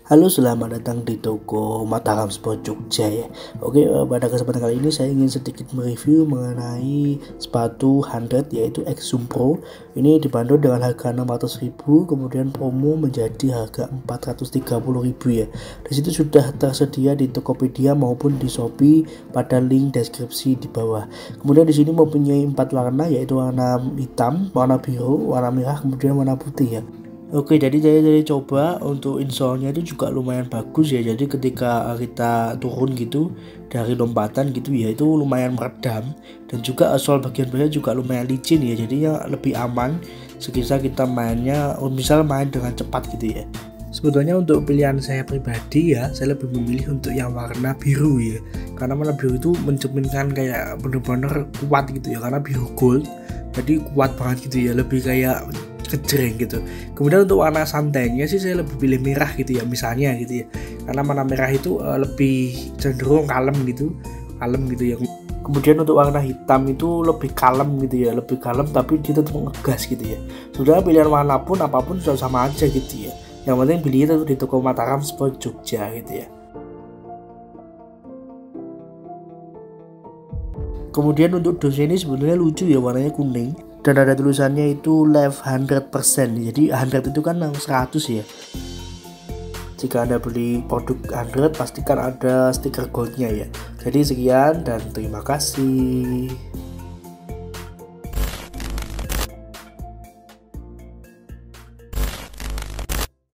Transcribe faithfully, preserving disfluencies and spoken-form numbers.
Halo, selamat datang di toko Mataram Sport Jogja ya. Oke, eh, pada kesempatan kali ini saya ingin sedikit mereview mengenai sepatu hundred yaitu X Zoom Pro. Ini dibanderol dengan harga enam ratus ribu, kemudian promo menjadi harga empat ratus tiga puluh ribu ya. Di situ sudah tersedia di Tokopedia maupun di Shopee pada link deskripsi di bawah. Kemudian di sini mempunyai empat warna yaitu warna hitam, warna biru, warna merah, kemudian warna putih ya. Oke, jadi saya jadi coba untuk insole-nya itu juga lumayan bagus ya. Jadi ketika kita turun gitu dari lompatan gitu ya, itu lumayan meredam, dan juga sol bagian bawahnya juga lumayan licin ya. Jadinya lebih aman sekiranya kita mainnya, misal main dengan cepat gitu ya. Sebetulnya untuk pilihan saya pribadi ya, saya lebih memilih untuk yang warna biru ya. Karena warna biru itu mencerminkan kayak bener-bener kuat gitu ya, karena biru gold. Jadi kuat banget gitu ya, lebih kayak kejreng gitu. Kemudian untuk warna santainya sih saya lebih pilih merah gitu ya, misalnya gitu ya, karena warna merah itu uh, lebih cenderung kalem gitu, kalem gitu ya. Kemudian untuk warna hitam itu lebih kalem gitu ya, lebih kalem tapi dia tetap ngegas gitu ya. Sudah pilihan warna pun apapun sudah sama aja gitu ya. Yang penting pilih itu di toko Mataram Sport Jogja gitu ya. Kemudian untuk dosnya ini sebetulnya lucu ya, warnanya kuning dan ada tulisannya itu live hundred percent. Jadi hundred itu kan seratus ya. Jika Anda beli produk hundred pastikan ada stiker goldnya ya. Jadi sekian dan terima kasih.